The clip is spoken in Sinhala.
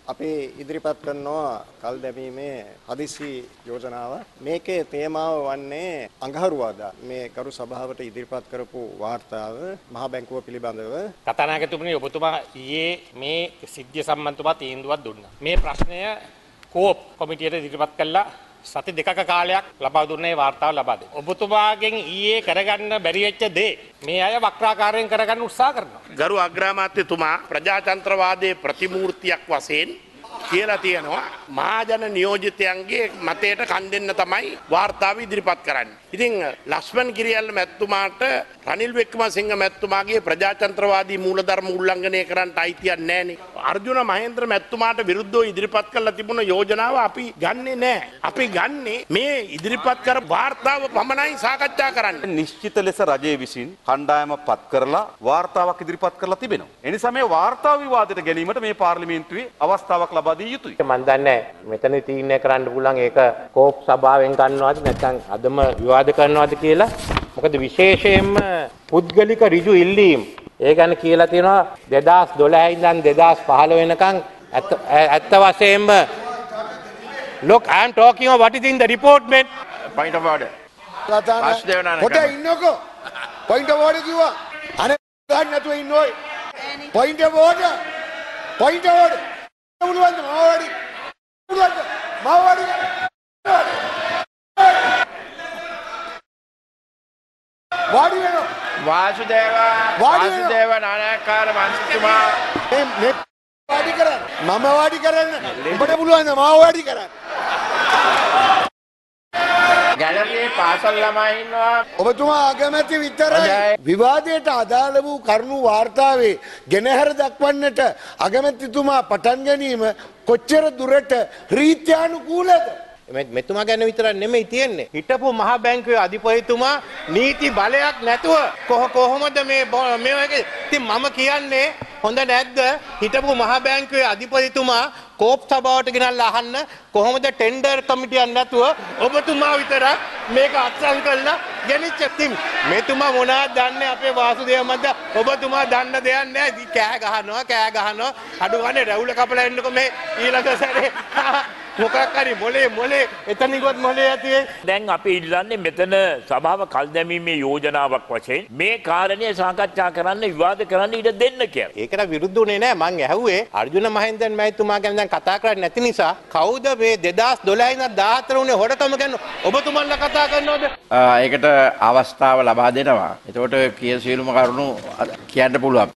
අපි ඉදිරිපත් කරනවා කල් දැමීමේ හදිසි යෝජනාව. මේකේ තේමාව වන්නේ අඟහරුවාදා මේ කරු සභාවට ඉදිරිපත් කරපු වාර්තාව මහ බැංකුව පිළිබඳව. කතානායකතුමනි, ඔබතුමා ඊයේ මේ සිද්ධිය සම්බන්ධව තීන්දුවක් දුන්නා. මේ ප්‍රශ්නය කෝප් කොමිටියට ඉදිරිපත් කළා. සති දෙකක කාලයක් ලබා දුන්නේ වාර්තාව ලබා දෙන්න. ඔබතුමාගෙන් ඊයේ කරගන්න බැරි වෙච්ච දේ මේ අය වක්‍රාකාරයෙන් කරගන්න උත්සාහ කරනවා. ගරු අග්‍රාමාත්‍යතුමා ප්‍රජාතන්ත්‍රවාදයේ ප්‍රතිමූර්තියක් වශයෙන් කියලා තියෙනවා මහජන නියෝජිතයන්ගේ මතයට කන් දෙන්න තමයි වාර්තාව ඉදිරිපත් කරන්නේ. ඉතින් ලක්ෂ්මන් කිරියල්ල මැතිතුමාට රනිල් වික්‍රමසිංහ මැතිතුමාගේ ප්‍රජාතන්ත්‍රවාදී මූලධර්ම උල්ලංඝනය කරන්න අයිතියක් නැහැනේ. අර්ජුන මහේන්ද්‍ර මැතිතුමාට විරුද්ධව ඉදිරිපත් කරලා තිබුණ යෝජනාව අපි ගන්නෙ නැහැ. අපි ගන්නෙ මේ ඉදිරිපත් කර වාර්තාව පමණයි සාකච්ඡා කරන්නේ. නිශ්චිත ලෙස රජය විසින් කණ්ඩායම පත් කරලා වාර්තාවක් ඉදිරිපත් කරලා තිබෙනවා. එනිසා මේ වාර්තාව විවාදයට ගැනීමට මේ පාර්ලිමේන්තුවේ අවස්ථාවක් ලබා දී යුතුයි. මම දන්නේ මෙතන තීරණය කරන්න පුළුවන් ඒක කෝප් සභාවෙන් ගන්නවද නැත්නම් අදම විවාද කරනවද කියලා. මොකද විශේෂයෙන්ම පුද්ගලික ඍජු ඉල්ලීම් ඒ ගැන කියලා තියෙනවා 2012 ඉඳන් 2015 වෙනකන් ඇත්ත වශයෙන්ම look I am talking about what is in the report man. Point of order. Vasudeva පොඩ ඉන්නකෝ. Point of order කිව්වා. අනේ ගන්න නැතුව ඉන්නෝයි. Point of order. Point of order. උළුවන්ද මාවඩි. උළුවන්ද මාවඩි. වාඩි වෙනවා. වාසුදේව නානායක්කාර මන්ත්‍රීතුමා මේ වාඩි කරන්න. මම වාඩි කරන්න. උඹට පුළුවන් ද මාව වාඩි කරන්න. ගැලරියේ පාසල් ළමයි ඉන්නවා. ඔබතුමා අගමැති විතරයි විවාදයට අදාළ වූ කරුණු වාර්තාවේ ගෙනහැර දක්වන්නට අගමැතිතුමා පටන් ගැනීම කොච්චර දුරට රීත්‍යානුකූලද? මෙතුමා ගැන විතරක් නෙමෙයි තියෙන්නේ. හිටපු මහ බැංකුවේ අධිපතිතුමා නීති බලයක් නැතුව කොහොමද මේ වගේ ඉතින් මම කියන්නේ හොඳ නැද්ද හිටපු මහ බැංකුවේ අධිපතිතුමා කෝප් සභාවට ගෙනල්ලා අහන්න කොහොමද ටෙන්ඩර් කමිටියක් නැතුව ඔබතුමා විතරක් මේක අත්සන් කළා ගෙනිච්ච තින් මෙතුමා මොනවද දන්නේ අපේ වාසුදේව මන්ද ඔබතුමා දන්න දෙයක් නැහැ කෑ ගහනවා අඩු ගානේ රැවුල කපලා එන්නකො මේ ඊළඟ සැරේ මොකක් හරි මොලේ එතනින්වත් මොලේ ඇති දැන් අපි ඉල්ලන්නේ මෙතන සභාව කල් දැමීමේ යෝජනාවක් වශයෙන් මේ කාරණය සාකච්ඡා කරන්න විවාද කරන්න ඉඩ දෙන්න කියලා. ඒකට විරුද්ධුනේ නෑ මං ඇහුවේ අර්ජුන මහේන්ද්‍රන් මහත්මයා ගැන දැන් කතා කරන්නේ නැති නිසා කවුද මේ 2012 ඉඳන් 14 උනේ හොරකම ගැන ඔබතුමන්ලා කතා කරනවද? ඒකට අවස්ථාව ලබා දෙනවා. එතකොට සියලුම කරුණු කියන්න පුළුවන්.